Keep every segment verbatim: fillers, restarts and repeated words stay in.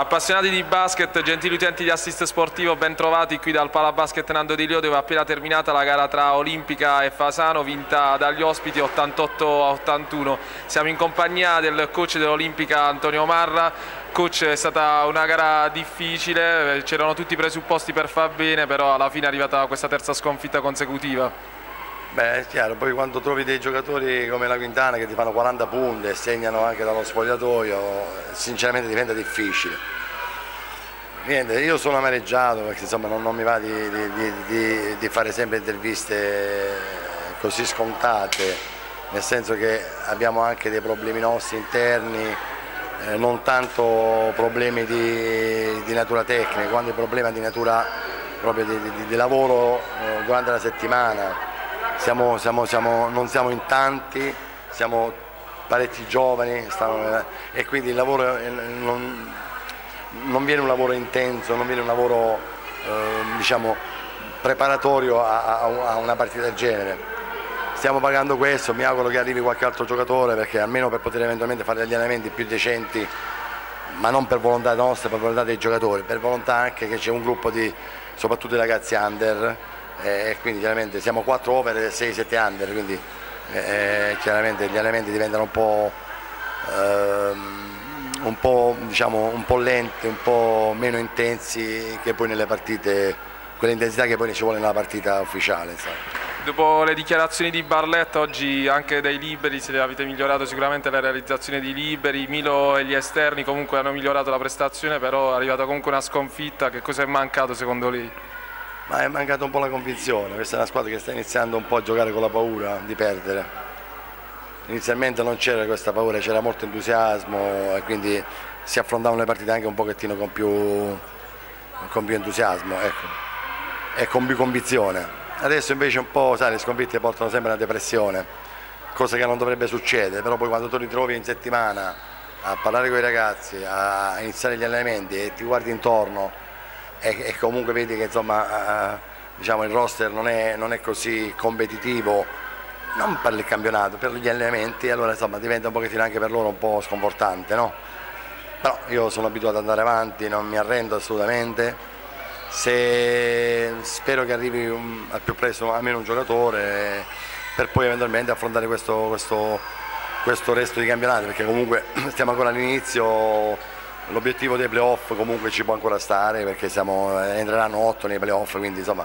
Appassionati di basket, gentili utenti di Assist Sportivo, ben trovati qui dal Palabasket Nando Di Lio, dove è appena terminata la gara tra Olimpica e Fasano, vinta dagli ospiti ottantotto a ottantuno. Siamo in compagnia del coach dell'Olimpica Antonio Marra. Coach, è stata una gara difficile, c'erano tutti i presupposti per far bene, però alla fine è arrivata questa terza sconfitta consecutiva. Beh, è chiaro, poi quando trovi dei giocatori come la Quintana che ti fanno quaranta punti e segnano anche dallo spogliatoio, sinceramente diventa difficile. Niente, io sono amareggiato perché insomma non, non mi va di, di, di, di fare sempre interviste così scontate, nel senso che abbiamo anche dei problemi nostri interni, eh, non tanto problemi di, di natura tecnica, quanto problemi di natura proprio di, di, di lavoro eh, durante la settimana. Siamo, siamo, siamo, non siamo in tanti, siamo parecchi giovani stanno, e quindi il lavoro non, non viene un lavoro intenso, non viene un lavoro eh, diciamo, preparatorio a, a una partita del genere. Stiamo pagando questo, mi auguro che arrivi qualche altro giocatore, perché almeno per poter eventualmente fare gli allenamenti più decenti, ma non per volontà nostra, per volontà dei giocatori, per volontà anche che c'è un gruppo di, soprattutto dei ragazzi under, e quindi chiaramente siamo quattro over e sei sette under, quindi eh, chiaramente gli allenamenti diventano un po', eh, un po', diciamo, un po' lenti, un po' meno intensi che poi nelle partite, quell'intensità che poi ci vuole nella partita ufficiale, insomma. Dopo le dichiarazioni di Barletta, oggi anche dai liberi siete, avete migliorato sicuramente la realizzazione di liberi, Milo e gli esterni comunque hanno migliorato la prestazione, però è arrivata comunque una sconfitta. Che cosa è mancato secondo lei? Ma è mancata un po' la convinzione, questa è una squadra che sta iniziando un po' a giocare con la paura di perdere. Inizialmente non c'era questa paura, c'era molto entusiasmo e quindi si affrontavano le partite anche un pochettino con più, con più entusiasmo, ecco, e con più convinzione. Adesso invece un po', sai, le sconfitte portano sempre una depressione, cosa che non dovrebbe succedere, però poi quando tu ritrovi in settimana a parlare con i ragazzi, a iniziare gli allenamenti e ti guardi intorno, e comunque vedi che insomma, eh, diciamo, il roster non è, non è così competitivo, non per il campionato, per gli allenamenti, allora insomma diventa un pochettino anche per loro un po' sconfortante, no? Però io sono abituato ad andare avanti, non mi arrendo assolutamente. Se spero che arrivi un, al più presto almeno un giocatore per poi eventualmente affrontare questo, questo, questo resto di campionato, perché comunque stiamo ancora all'inizio. L'obiettivo dei playoff comunque ci può ancora stare, perché siamo, entreranno otto nei playoff, quindi insomma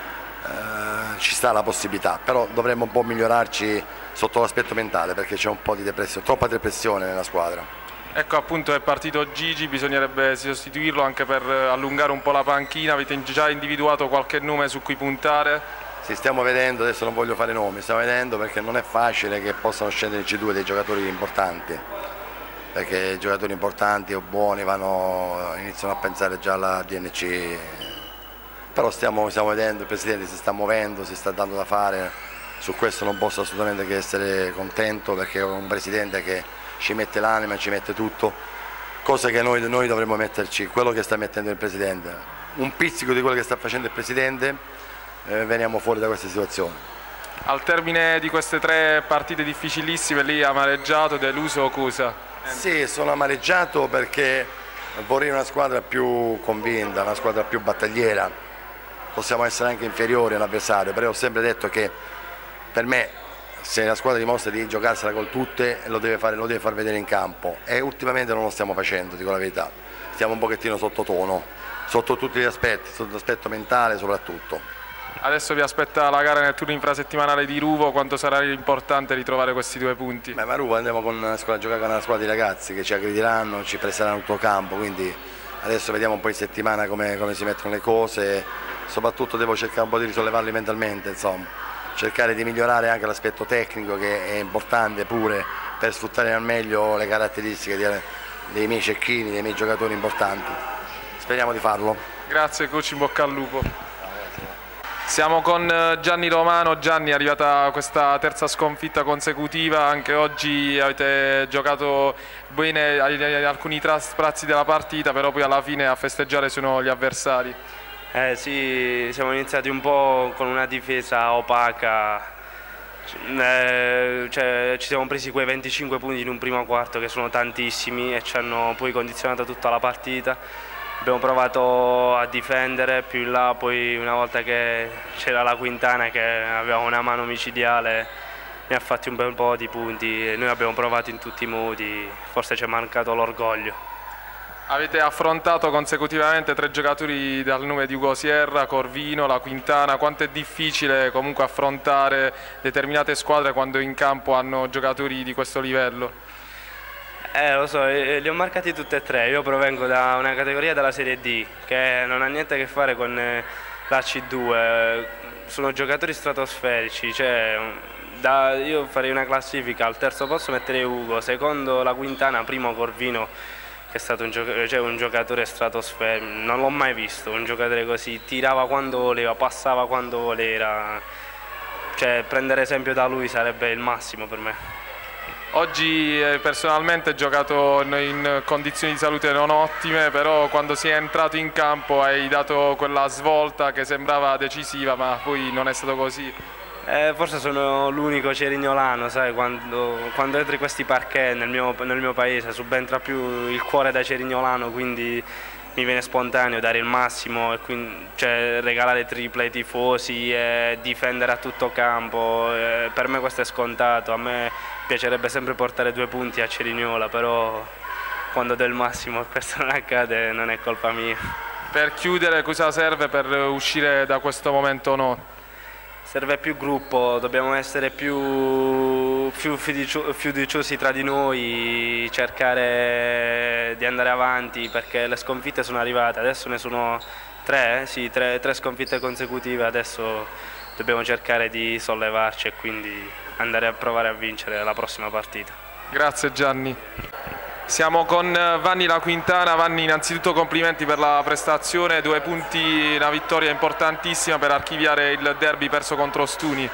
eh, ci sta la possibilità, però dovremmo un po' migliorarci sotto l'aspetto mentale, perché c'è un po' di depressione, troppa depressione nella squadra. Ecco, appunto è partito Gigi, bisognerebbe sostituirlo anche per allungare un po' la panchina. Avete già individuato qualche nome su cui puntare? Sì, stiamo vedendo, adesso non voglio fare nomi, stiamo vedendo perché non è facile che possano scenderci due dei giocatori importanti, perché i giocatori importanti o buoni vanno, iniziano a pensare già alla D N C, però stiamo, stiamo vedendo, il Presidente si sta muovendo, si sta dando da fare, su questo non posso assolutamente che essere contento, perché è un Presidente che ci mette l'anima, ci mette tutto, cosa che noi, noi dovremmo metterci, quello che sta mettendo il Presidente, un pizzico di quello che sta facendo il Presidente, eh, veniamo fuori da questa situazione. Al termine di queste tre partite difficilissime, lì amareggiato, deluso o cosa? Sì, sono amareggiato perché vorrei una squadra più convinta, una squadra più battagliera. Possiamo essere anche inferiori all'avversario, però ho sempre detto che per me, se la squadra dimostra di giocarsela con tutte, lo deve fare, lo deve far vedere in campo, e ultimamente non lo stiamo facendo, dico la verità. Stiamo un pochettino sottotono, sotto tutti gli aspetti, sotto l'aspetto mentale soprattutto. Adesso vi aspetta la gara nel turno infrasettimanale di Ruvo, quanto sarà importante ritrovare questi due punti? Beh, ma Ruvo andiamo con una squadra, a giocare con una squadra di ragazzi che ci aggrediranno, ci presseranno tutto il campo, quindi adesso vediamo un po' in settimana come, come si mettono le cose, soprattutto devo cercare un po' di risollevarli mentalmente, insomma, cercare di migliorare anche l'aspetto tecnico, che è importante pure per sfruttare al meglio le caratteristiche dei, dei miei cecchini, dei miei giocatori importanti. Speriamo di farlo. Grazie coach, in bocca al lupo. Siamo con Gianni Romano. Gianni, è arrivata questa terza sconfitta consecutiva, anche oggi avete giocato bene alcuni sprazzi della partita, però poi alla fine a festeggiare sono gli avversari. Eh sì, siamo iniziati un po' con una difesa opaca Eh, cioè, ci siamo presi quei venticinque punti in un primo quarto che sono tantissimi e ci hanno poi condizionato tutta la partita. Abbiamo provato a difendere più in là, poi una volta che c'era la Quintana che aveva una mano micidiale ne ha fatti un bel po' di punti e noi abbiamo provato in tutti i modi, forse ci è mancato l'orgoglio. Avete affrontato consecutivamente tre giocatori dal nome di Ugo Sierra, Corvino, la Quintana. Quanto è difficile comunque affrontare determinate squadre quando in campo hanno giocatori di questo livello? Eh, lo so, li ho marcati tutti e tre. Io provengo da una categoria della Serie D che non ha niente a che fare con la C due. Sono giocatori stratosferici, cioè, da, io farei una classifica: al terzo posto metterei Ugo, secondo la Quintana, primo Corvino, che è stato un, gioc cioè un giocatore stratosferico, non l'ho mai visto, un giocatore così, tirava quando voleva, passava quando voleva, cioè prendere esempio da lui sarebbe il massimo per me. Oggi eh, personalmente hai giocato in condizioni di salute non ottime, però quando sei entrato in campo hai dato quella svolta che sembrava decisiva, ma poi non è stato così. Eh, forse sono l'unico cerignolano, sai, quando, quando entri questi parquet nel mio, nel mio paese subentra più il cuore da cerignolano, quindi mi viene spontaneo dare il massimo e quindi, cioè, regalare triple ai tifosi e difendere a tutto campo. Eh, per me questo è scontato, a me piacerebbe sempre portare due punti a Cerignola, però quando do il massimo e questo non accade non è colpa mia. Per chiudere, cosa serve per uscire da questo momento no? Serve più gruppo, dobbiamo essere più, più fiduciosi tra di noi, cercare di andare avanti perché le sconfitte sono arrivate, adesso ne sono tre, sì, tre, tre sconfitte consecutive, adesso dobbiamo cercare di sollevarci e quindi andare a provare a vincere la prossima partita. Grazie Gianni. Siamo con Vanni La Quintana. Vanni, innanzitutto complimenti per la prestazione, due punti, una vittoria importantissima per archiviare il derby perso contro Ostuni.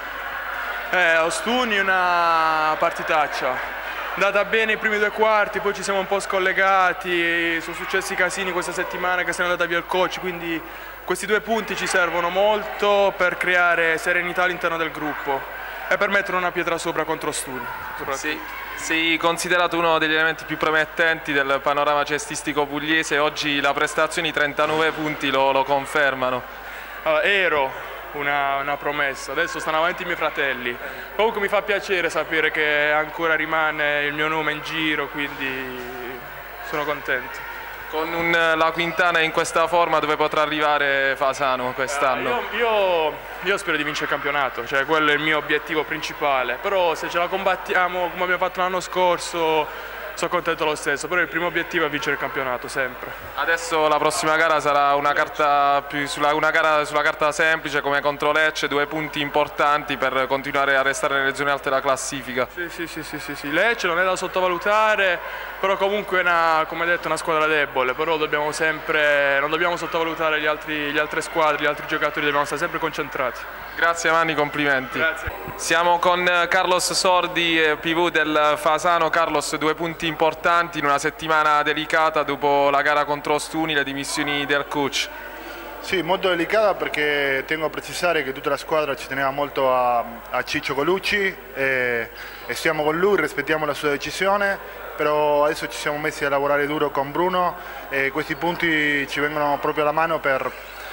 Eh, Ostuni è una partitaccia, è andata bene i primi due quarti, poi ci siamo un po' scollegati, sono successi casini questa settimana che se n'è andata via il coach, quindi questi due punti ci servono molto per creare serenità all'interno del gruppo e per mettere una pietra sopra contro Ostuni. Sì. Sei considerato uno degli elementi più promettenti del panorama cestistico pugliese, oggi la prestazione, i trentanove punti lo, lo confermano. Allora, ero una, una promessa, adesso stanno avanti i miei fratelli, comunque mi fa piacere sapere che ancora rimane il mio nome in giro, quindi sono contento. Con un, la Quintana in questa forma dove potrà arrivare Fasano quest'anno? Uh, io, io, io spero di vincere il campionato, cioè quello è il mio obiettivo principale, però se ce la combattiamo come abbiamo fatto l'anno scorso sono contento lo stesso, però il primo obiettivo è vincere il campionato, sempre. Adesso la prossima gara sarà una, carta più, sulla, una gara sulla carta semplice come contro Lecce, due punti importanti per continuare a restare nelle zone alte della classifica. Sì, sì, sì, sì, sì, sì. Lecce non è da sottovalutare, però comunque è una, come detto, una squadra debole, però dobbiamo sempre, non dobbiamo sottovalutare gli altri, le altre squadre, gli altri giocatori, dobbiamo stare sempre concentrati. Grazie Manni, complimenti. Grazie. Siamo con Carlos Sordi, pivot del Fasano. Carlos, due punti importanti in una settimana delicata dopo la gara contro Ostuni, le dimissioni del coach. Sì, molto delicata perché tengo a precisare che tutta la squadra ci teneva molto a, a Ciccio Colucci e, e stiamo con lui, rispettiamo la sua decisione, però adesso ci siamo messi a lavorare duro con Bruno e questi punti ci vengono proprio alla mano per,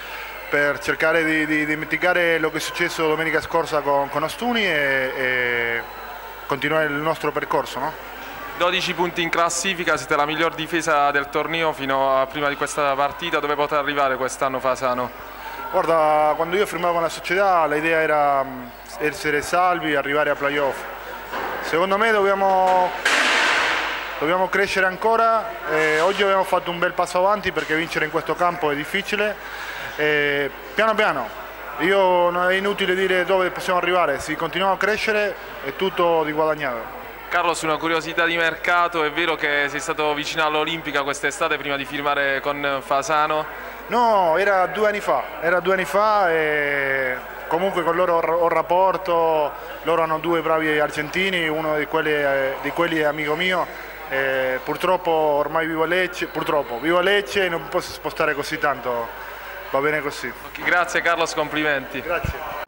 per cercare di, di dimenticare lo che è successo domenica scorsa con, con Ostuni e, e continuare il nostro percorso, no? dodici punti in classifica, siete la miglior difesa del torneo fino a prima di questa partita. Dove potrà arrivare quest'anno Fasano? Guarda, quando io firmavo con la società l'idea era essere salvi e arrivare a playoff. Secondo me dobbiamo, dobbiamo crescere ancora, e oggi abbiamo fatto un bel passo avanti perché vincere in questo campo è difficile. E piano piano, io non è inutile dire dove possiamo arrivare, se continuiamo a crescere è tutto di guadagnato. Carlos, una curiosità di mercato, è vero che sei stato vicino all'Olimpica quest'estate prima di firmare con Fasano? No, era due anni fa, era due anni fa e comunque con loro ho rapporto, loro hanno due bravi argentini, uno di quelli, di quelli è amico mio, e purtroppo ormai vivo a Lecce, purtroppo vivo a Lecce e non posso spostare così tanto, va bene così. Okay, grazie Carlos, complimenti. Grazie.